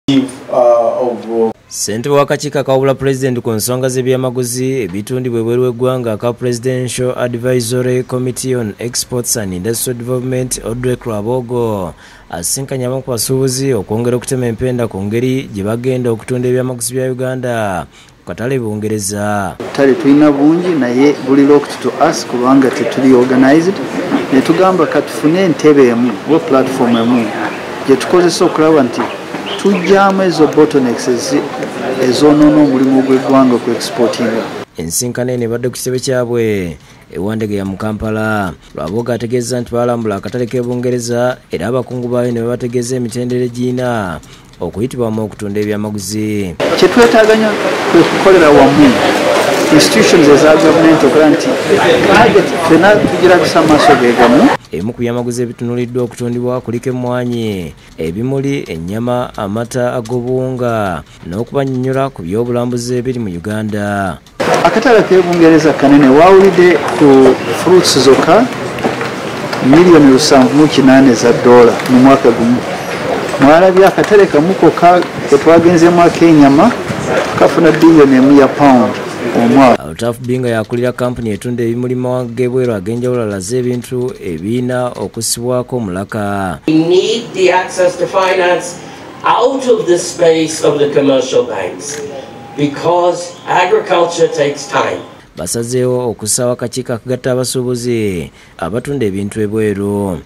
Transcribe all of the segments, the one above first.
Sentebe w'akakiiko akawula President ku nsonga z'ebyamaguzi ebitundibwa ebweru w'eggwanga aka Presidential Advisory Committee on Exports and Industrial Development Rwabogo asinkanya abamu ku basuubuzi okwongera okutema empenda ku ngeri gye bagenda okutunda ebyamaguzi bya Uganda ku katale Bungereza. Katale tulina bungi naye buli looked to us kubanga tetuli organized ne tugamba katufune entebe emu oba platform emu gye tukozesa okulaba nti tujjamu ezo bottlenecks ezoonoona omulimu gw'eggwanga ku exportinga. Ensinkano eno ebadde ku kitebe kyabwe ewandege ya mu Kampala. Rwabogo ategeeza nti balambula akatale k'e Bungereza era abakungu baayo ne babategeeza emitendera egiyina okuyitibwamu okutunda ebyamaguzi. Kye twetaaganya kwe kukolera wamu institutions eza gavumenti okola nti fena tugirabisa amaaso geegamu. Emu ku byamaguzi ebitunuliddwa okutundibwa kuliko emmwanyi, ebimuli, ennyama, amata ag'obuwunga n'okubannyonnyola ku by'obulambuzi ebiri mu Uganda. Akatale k'e Bungereza kanene waawulidde ku fruits zokka miliyoni 7.8 za dola mu mwaka gumu. Mwalabye akatale kamu kokka ke twagenzeemu ak'ennyama kafuna biliyoni 1 ya pound omwaka. Alutafu Binga yakulira kampuni etunda ebimuli mawanga g'ebweru ag'enjawulo alaze ebintu ebiina okusibwako omulaka. We need the access to finance out of the space of the commercial banks because agriculture takes time. Basazeewo okusaba akakiiko akagatta abasuubuzi abatunda ebintu ebweru.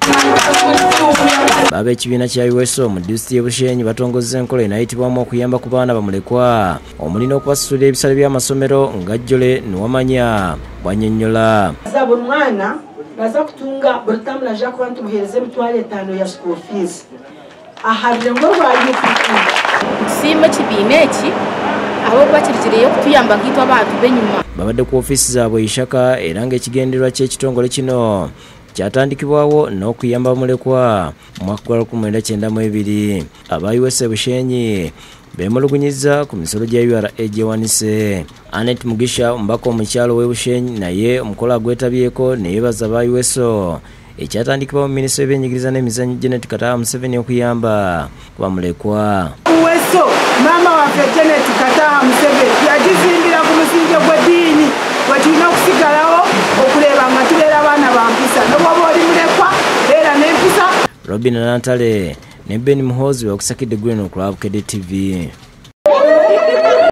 Ab'ekibiina kya USO mu disitulikiti y'e Bushenyi batongozza enkola enayitibwamu okuyamba ku baana bamulekwa omulina okubasuulira ebisale by'amasomero nga Jjole Niwamanya bwannyonnyola. Buli mwana baza kutunga buli tamu naja kuba ntumuheereza $5 ya school fees. Aha rurengo rwa UPP tusiima ekibiina eki abo bakirikireyo okutuyamba nk'itwe abantu b'enyuma. Babadde ku ofiisi zaabwe Ishaka era ng'ekigendererwa ky'ekitongole kino kyatandikibwawo n'okuyamba mulekwa mu mwaka gwa 1992. Aba USA Bushenyi beemulugunyizza ku misolo gya URA gyewanise. Anet Mugisha omubaka omukyalo w'e Bushenyi naye omukola gwetabyeko ne yeebaza aba USO ekyatandikibwa mu minisitule y'ebyenjigiriza n'emizannyo Janet Kataaha Museveni okuyamba ku bamulekwa. USO maama waffe Janet Kataaha Museveni yagizimbira ku musingi gw'eddiini gwe tulina okusigalawo okuleba nga tubeera abaana ba mpisa n'obwoba oli mulekwa beera n'empisa. Robinah ne Ben Muhoozi bakusakidde Green ku Bukedde TV.